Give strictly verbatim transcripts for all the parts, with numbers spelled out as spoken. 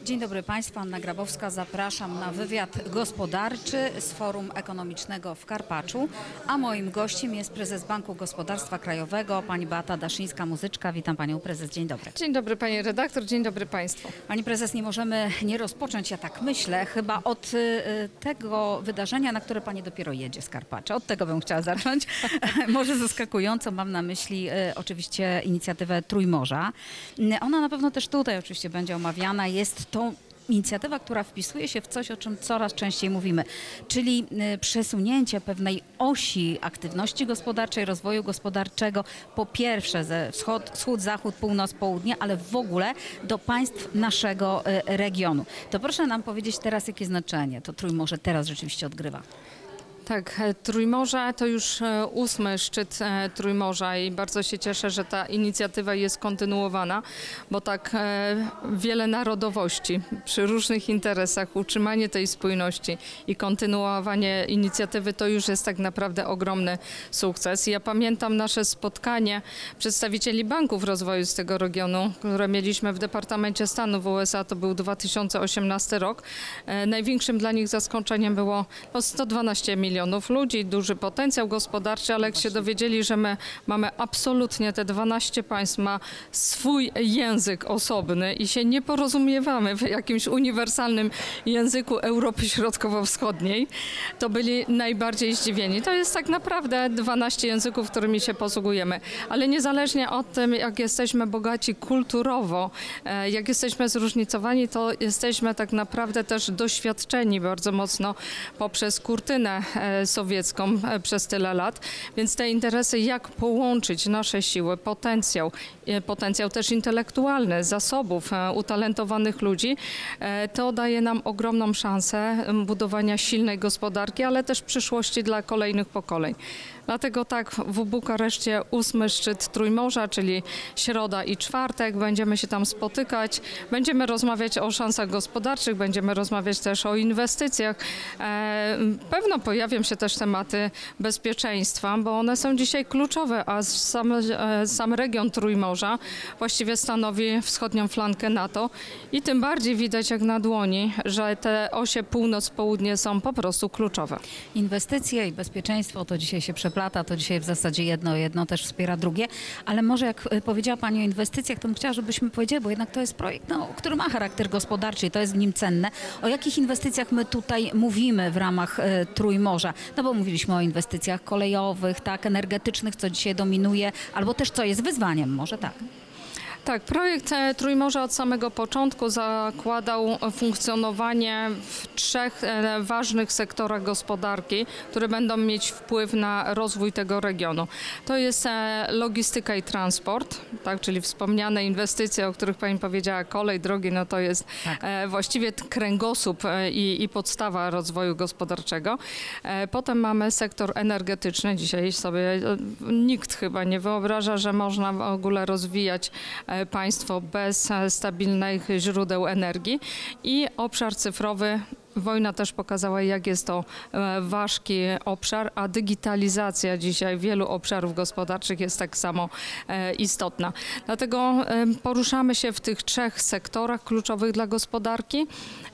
Dzień dobry Państwu, Anna Grabowska. Zapraszam na wywiad gospodarczy z Forum Ekonomicznego w Karpaczu, a moim gościem jest prezes Banku Gospodarstwa Krajowego, pani Beata Daszyńska-Muzyczka. Witam Panią Prezes, dzień dobry. Dzień dobry Pani redaktor, dzień dobry Państwu. Pani Prezes, nie możemy nie rozpocząć, ja tak myślę, chyba od y, tego wydarzenia, na które Pani dopiero jedzie z Karpacza. Od tego bym chciała zacząć. Może zaskakująco, mam na myśli y, oczywiście inicjatywę Trójmorza. Ona na pewno też tutaj oczywiście będzie omawiana. Jest to inicjatywa, która wpisuje się w coś, o czym coraz częściej mówimy, czyli przesunięcie pewnej osi aktywności gospodarczej, rozwoju gospodarczego, po pierwsze ze wschód, wschód, zachód, północ, południe, ale w ogóle do państw naszego regionu. To proszę nam powiedzieć teraz, jakie znaczenie to Trójmorze teraz rzeczywiście odgrywa. Tak, Trójmorze to już ósmy szczyt Trójmorza i bardzo się cieszę, że ta inicjatywa jest kontynuowana, bo tak wiele narodowości przy różnych interesach, utrzymanie tej spójności i kontynuowanie inicjatywy to już jest tak naprawdę ogromny sukces. Ja pamiętam nasze spotkanie przedstawicieli banków rozwoju z tego regionu, które mieliśmy w Departamencie Stanu w U S A, to był dwa tysiące osiemnasty rok. Największym dla nich zaskoczeniem było no, sto dwanaście milionów ludzi, duży potencjał gospodarczy, ale jak się dowiedzieli, że my mamy absolutnie te dwanaście państw, ma swój język osobny i się nie porozumiewamy w jakimś uniwersalnym języku Europy Środkowo-Wschodniej, to byli najbardziej zdziwieni. To jest tak naprawdę dwanaście języków, którymi się posługujemy, ale niezależnie od tym, jak jesteśmy bogaci kulturowo, jak jesteśmy zróżnicowani, to jesteśmy tak naprawdę też doświadczeni bardzo mocno poprzez kurtynę sowiecką przez tyle lat, więc te interesy, jak połączyć nasze siły, potencjał, potencjał też intelektualny, zasobów, utalentowanych ludzi, to daje nam ogromną szansę budowania silnej gospodarki, ale też przyszłości dla kolejnych pokoleń. Dlatego tak w Bukareszcie ósmy szczyt Trójmorza, czyli środa i czwartek, będziemy się tam spotykać, będziemy rozmawiać o szansach gospodarczych, będziemy rozmawiać też o inwestycjach. Pewno pojawią się też tematy bezpieczeństwa, bo one są dzisiaj kluczowe, a sam, sam region Trójmorza właściwie stanowi wschodnią flankę NATO i tym bardziej widać jak na dłoni, że te osie północ-południe są po prostu kluczowe. Inwestycje i bezpieczeństwo to dzisiaj się przeplata, to dzisiaj w zasadzie jedno, jedno też wspiera drugie, ale może jak powiedziała Pani o inwestycjach, to bym chciała, żebyśmy powiedzieli, bo jednak to jest projekt, no, który ma charakter gospodarczy i to jest w nim cenne. O jakich inwestycjach my tutaj mówimy w ramach e, Trójmorza? No bo mówiliśmy o inwestycjach kolejowych, tak, energetycznych, co dzisiaj dominuje, albo też co jest wyzwaniem, może tak. Tak, projekt Trójmorza od samego początku zakładał funkcjonowanie w trzech ważnych sektorach gospodarki, które będą mieć wpływ na rozwój tego regionu. To jest logistyka i transport, tak, czyli wspomniane inwestycje, o których Pani powiedziała, kolej, drogi, no to jest tak. właściwie kręgosłup i, i podstawa rozwoju gospodarczego. Potem mamy sektor energetyczny. Dzisiaj sobie nikt chyba nie wyobraża, że można w ogóle rozwijać państwo bez stabilnych źródeł energii i obszar cyfrowy. Wojna też pokazała, jak jest to ważki obszar, a digitalizacja dzisiaj wielu obszarów gospodarczych jest tak samo istotna. Dlatego poruszamy się w tych trzech sektorach kluczowych dla gospodarki.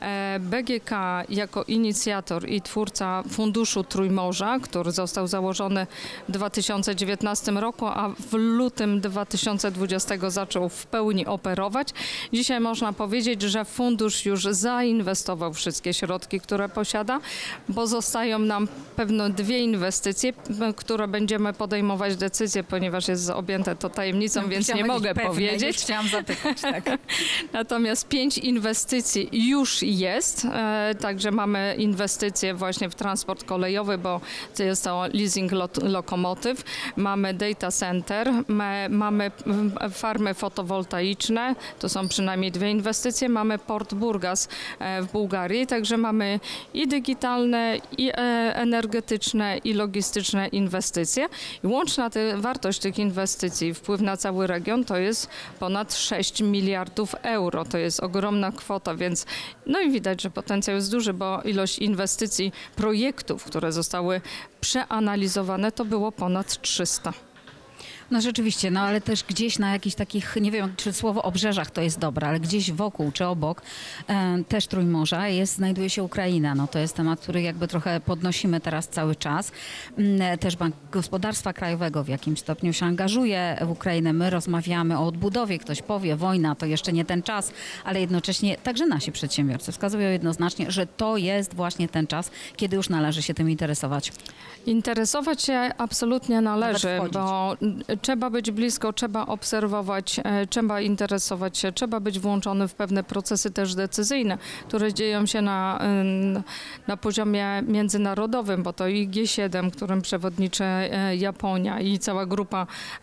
B G K jako inicjator i twórca Funduszu Trójmorza, który został założony w dwa tysiące dziewiętnastym roku, a w lutym dwa tysiące dwudziestego zaczął w pełni operować. Dzisiaj można powiedzieć, że fundusz już zainwestował wszystkie środki, środki, które posiada, bo zostają nam pewno dwie inwestycje, które będziemy podejmować decyzje, ponieważ jest objęte to tajemnicą, no, więc nie mogę pewne, powiedzieć. Chciałam zapytać, tak. Natomiast pięć inwestycji już jest, e, także mamy inwestycje właśnie w transport kolejowy, bo to jest to leasing lot, lokomotyw, mamy data center, my, mamy farmy fotowoltaiczne, to są przynajmniej dwie inwestycje, mamy port Burgas e, w Bułgarii, także mamy i digitalne, i energetyczne, i logistyczne inwestycje. I łączna ty, wartość tych inwestycji, wpływ na cały region to jest ponad sześć miliardów euro. To jest ogromna kwota, więc no i widać, że potencjał jest duży, bo ilość inwestycji, projektów, które zostały przeanalizowane, to było ponad trzysta. No rzeczywiście, no ale też gdzieś na jakichś takich, nie wiem, czy słowo obrzeżach to jest dobre, ale gdzieś wokół czy obok e, też Trójmorza jest, znajduje się Ukraina. No to jest temat, który jakby trochę podnosimy teraz cały czas. Mm, Też Bank Gospodarstwa Krajowego w jakimś stopniu się angażuje w Ukrainę. My rozmawiamy o odbudowie. Ktoś powie, wojna to jeszcze nie ten czas, ale jednocześnie także nasi przedsiębiorcy wskazują jednoznacznie, że to jest właśnie ten czas, kiedy już należy się tym interesować. Interesować się absolutnie należy, Nawet bo trzeba być blisko, trzeba obserwować, e, trzeba interesować się, trzeba być włączony w pewne procesy też decyzyjne, które dzieją się na, ym, na poziomie międzynarodowym, bo to i G siedem, którym przewodniczy e, Japonia i cała grupa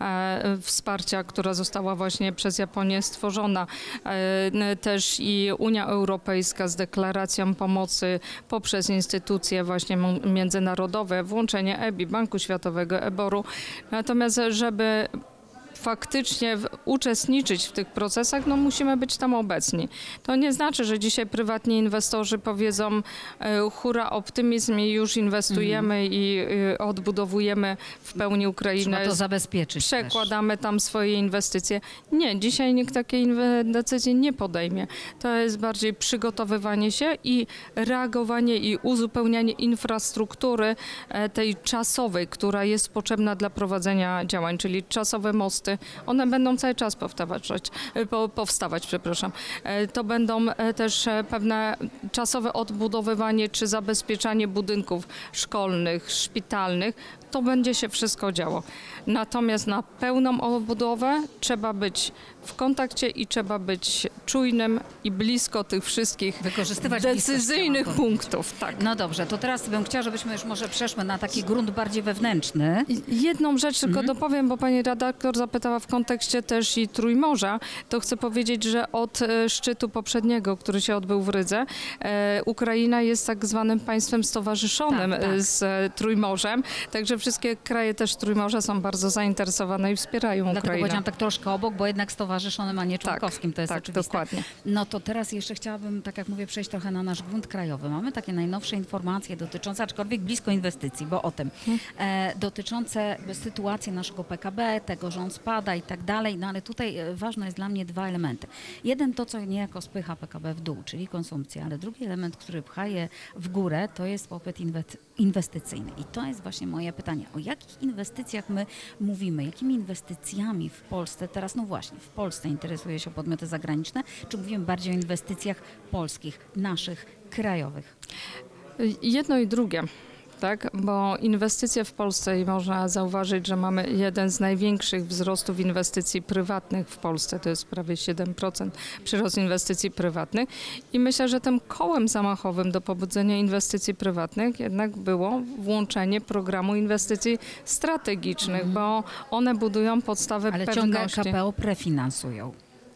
e, wsparcia, która została właśnie przez Japonię stworzona, e, też i Unia Europejska z deklaracją pomocy poprzez instytucje właśnie m- międzynarodowe, włączenie E B I, Banku Światowego, Eboru. Natomiast żeby faktycznie w, uczestniczyć w tych procesach, no musimy być tam obecni. To nie znaczy, że dzisiaj prywatni inwestorzy powiedzą e, hura, optymizm i już inwestujemy mm. i e, odbudowujemy w pełni Ukrainę. Trzeba to zabezpieczyć Przekładamy też. tam swoje inwestycje. Nie, dzisiaj nikt takiej inwe- decyzji nie podejmie. To jest bardziej przygotowywanie się i reagowanie i uzupełnianie infrastruktury e, tej czasowej, która jest potrzebna dla prowadzenia działań, czyli czasowe mosty. One będą cały czas powstawać, po, powstawać, przepraszam. E, To będą e, też e, pewne czasowe odbudowywanie czy zabezpieczanie budynków szkolnych, szpitalnych. To będzie się wszystko działo. Natomiast na pełną odbudowę trzeba być w kontakcie i trzeba być czujnym i blisko tych wszystkich Wykorzystywać decyzyjnych bliskość, punktów. Tak. No dobrze, to teraz bym chciała, żebyśmy już może przeszły na taki grunt bardziej wewnętrzny. Jedną rzecz tylko Mhm. dopowiem, bo pani redaktor zapytała w kontekście też i Trójmorza, to chcę powiedzieć, że od e, szczytu poprzedniego, który się odbył w Rydze, e, Ukraina jest tak zwanym państwem stowarzyszonym Tak, tak. e, z e, Trójmorzem, także wszystkie kraje też Trójmorza są bardzo zainteresowane i wspierają Dlatego Ukrainę. powiedziałam tak troszkę obok, bo jednak stowarzyszonym, a nie członkowskim, to jest tak, oczywiste. dokładnie. No to teraz jeszcze chciałabym, tak jak mówię, przejść trochę na nasz grunt krajowy. Mamy takie najnowsze informacje dotyczące, aczkolwiek blisko inwestycji, bo o tym, e, dotyczące sytuacji naszego P K B, tego, że on spada i tak dalej, no ale tutaj e, ważne jest dla mnie dwa elementy. Jeden to, co niejako spycha P K B w dół, czyli konsumpcja, ale drugi element, który pcha je w górę, to jest popyt inwe- inwestycyjny. I to jest właśnie moje pytanie. O jakich inwestycjach my mówimy? Jakimi inwestycjami w Polsce, teraz no właśnie, w Polsce interesuje się podmioty zagraniczne, czy mówimy bardziej o inwestycjach polskich, naszych, krajowych? Jedno i drugie. Tak, bo inwestycje w Polsce i można zauważyć, że mamy jeden z największych wzrostów inwestycji prywatnych w Polsce, to jest prawie siedem procent przyrost inwestycji prywatnych i myślę, że tym kołem zamachowym do pobudzenia inwestycji prywatnych jednak było włączenie programu inwestycji strategicznych, mm. bo one budują podstawę Ale pewności. ciągle K P O prefinansują.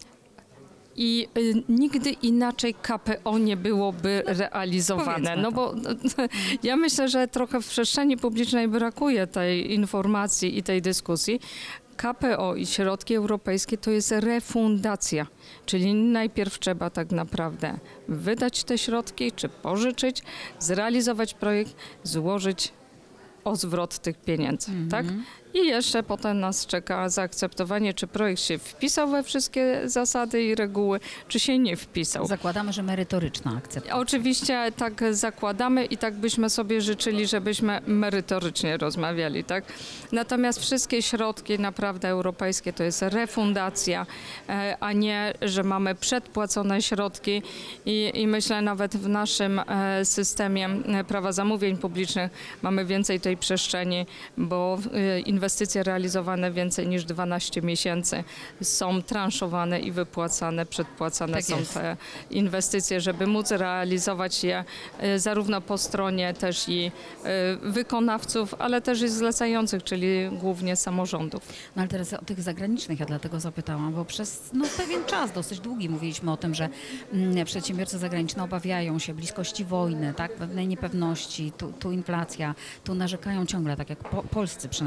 I y, nigdy inaczej K P O nie byłoby No, realizowane. No to. bo ja myślę, że trochę w przestrzeni publicznej brakuje tej informacji i tej dyskusji. K P O i środki europejskie to jest refundacja, czyli najpierw trzeba tak naprawdę wydać te środki, czy pożyczyć, zrealizować projekt, złożyć o zwrot tych pieniędzy, Mhm. tak? I jeszcze potem nas czeka zaakceptowanie, czy projekt się wpisał we wszystkie zasady i reguły, czy się nie wpisał. Zakładamy, że merytoryczna akceptacja. Oczywiście tak zakładamy i tak byśmy sobie życzyli, żebyśmy merytorycznie rozmawiali, tak? Natomiast wszystkie środki naprawdę europejskie to jest refundacja, e, a nie, że mamy przedpłacone środki i, i myślę nawet w naszym e, systemie e, prawa zamówień publicznych mamy więcej tej przestrzeni, bo e, inwestycje realizowane więcej niż dwanaście miesięcy są transzowane i wypłacane, przedpłacane Tak są jest. te inwestycje, żeby móc realizować je e, zarówno po stronie też i e, wykonawców, ale też i zlecających, czyli głównie samorządów. No ale teraz o tych zagranicznych ja dlatego zapytałam, bo przez no, pewien czas, dosyć długi mówiliśmy o tym, że mm, przedsiębiorcy zagraniczni obawiają się bliskości wojny, tak, pewnej niepewności, tu, tu inflacja, tu narzekają ciągle, tak jak po, polscy przynajmniej narzekają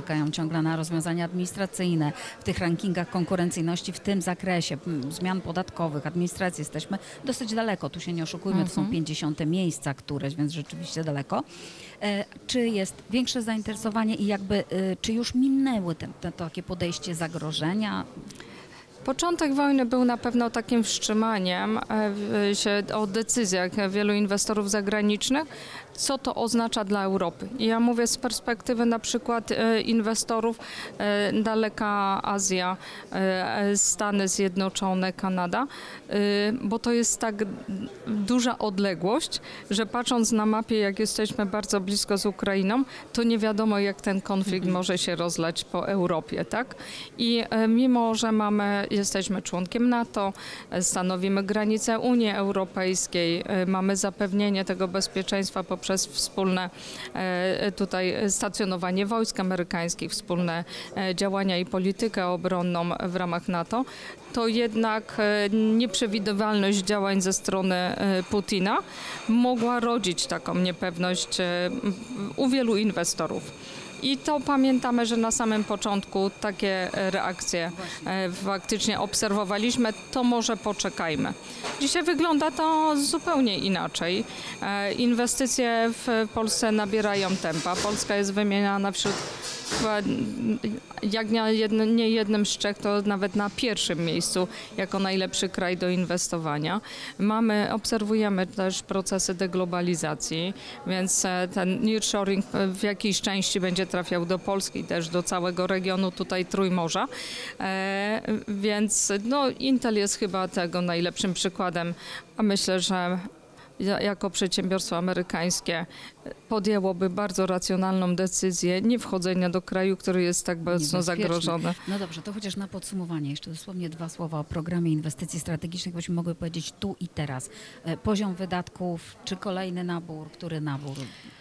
czekają ciągle na rozwiązania administracyjne. W tych rankingach konkurencyjności w tym zakresie m, zmian podatkowych, administracji jesteśmy dosyć daleko. Tu się nie oszukujmy, to są pięćdziesiąte miejsca któreś, więc rzeczywiście daleko. E, czy jest większe zainteresowanie i jakby, e, czy już minęły te, te takie podejście zagrożenia? Początek wojny był na pewno takim wstrzymaniem e, się o decyzjach wielu inwestorów zagranicznych, co to oznacza dla Europy. I ja mówię z perspektywy na przykład e, inwestorów e, daleka Azja, e, Stany Zjednoczone, Kanada, e, bo to jest tak duża odległość, że patrząc na mapie, jak jesteśmy bardzo blisko z Ukrainą, to nie wiadomo, jak ten konflikt może się rozlać po Europie, tak? I e, mimo, że mamy jesteśmy członkiem NATO, stanowimy granicę Unii Europejskiej, mamy zapewnienie tego bezpieczeństwa poprzez wspólne tutaj stacjonowanie wojsk amerykańskich, wspólne działania i politykę obronną w ramach NATO, to jednak nieprzewidywalność działań ze strony Putina mogła rodzić taką niepewność u wielu inwestorów. I to pamiętamy, że na samym początku takie reakcje e, faktycznie obserwowaliśmy, to może poczekajmy. Dzisiaj wygląda to zupełnie inaczej. E, inwestycje w Polsce nabierają tempa. Polska jest wymieniana wśród, jak nie, jedno, nie jednym z trzech, to nawet na pierwszym miejscu jako najlepszy kraj do inwestowania. Mamy, obserwujemy też procesy deglobalizacji, więc ten nearshoring w jakiejś części będzie trafiał do Polski, też do całego regionu tutaj Trójmorza. E, więc no, Intel jest chyba tego najlepszym przykładem, a myślę, że jako przedsiębiorstwo amerykańskie podjęłoby bardzo racjonalną decyzję nie wchodzenia do kraju, który jest tak mocno zagrożony. No dobrze, to chociaż na podsumowanie jeszcze dosłownie dwa słowa o programie inwestycji strategicznych, byśmy mogły powiedzieć tu i teraz. Poziom wydatków, czy kolejny nabór, który nabór?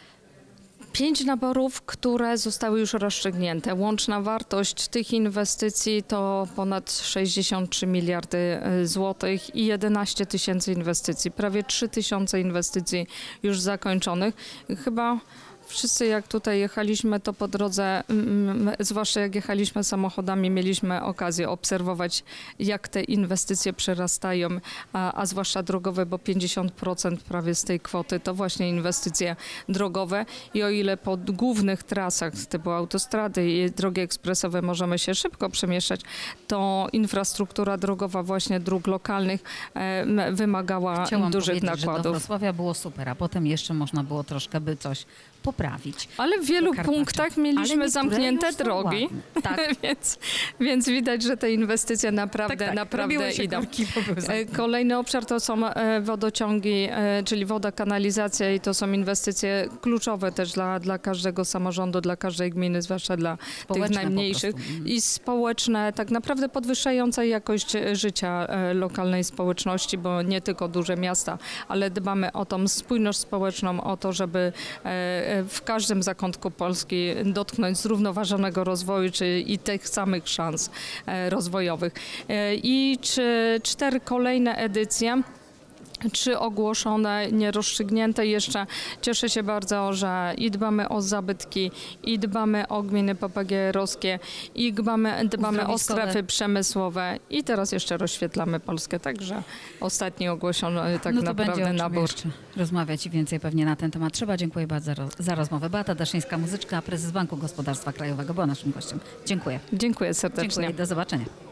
Pięć naborów, które zostały już rozstrzygnięte. Łączna wartość tych inwestycji to ponad sześćdziesiąt trzy miliardy złotych i jedenaście tysięcy inwestycji. Prawie trzy tysiące inwestycji już zakończonych. Chyba wszyscy jak tutaj jechaliśmy, to po drodze, zwłaszcza jak jechaliśmy samochodami, mieliśmy okazję obserwować, jak te inwestycje przerastają, a, a zwłaszcza drogowe, bo pięćdziesiąt procent prawie z tej kwoty to właśnie inwestycje drogowe. I o ile po głównych trasach typu autostrady i drogi ekspresowe możemy się szybko przemieszczać, to infrastruktura drogowa właśnie dróg lokalnych e, wymagała Chciałam dużych nakładów. Że do Wrocławia było super, a potem jeszcze można było troszkę by coś poprawić. Ale w wielu punktach mieliśmy zamknięte drogi, tak. więc, więc widać, że te inwestycje naprawdę, tak, tak. naprawdę idą. Korki, Kolejny obszar to są wodociągi, czyli woda, kanalizacja i to są inwestycje kluczowe też dla, dla każdego samorządu, dla każdej gminy, zwłaszcza dla społeczne tych najmniejszych. I społeczne, tak naprawdę podwyższające jakość życia lokalnej społeczności, bo nie tylko duże miasta, ale dbamy o tą spójność społeczną, o to, żeby w każdym zakątku Polski dotknąć zrównoważonego rozwoju czy i tych samych szans rozwojowych. I czy cztery kolejne edycje, trzy ogłoszone, nierozstrzygnięte jeszcze. Cieszę się bardzo, że i dbamy o zabytki, i dbamy o gminy papagierowskie, i dbamy, dbamy o strefy przemysłowe i teraz jeszcze rozświetlamy Polskę. Także ostatni ogłoszony tak no to naprawdę będzie nabór. Jeszcze rozmawiać i więcej pewnie na ten temat trzeba. Dziękuję bardzo za rozmowę. Beata Daszyńska-Muzyczka, prezes Banku Gospodarstwa Krajowego, była naszym gościem. Dziękuję. Dziękuję serdecznie. Dziękuję. Do zobaczenia.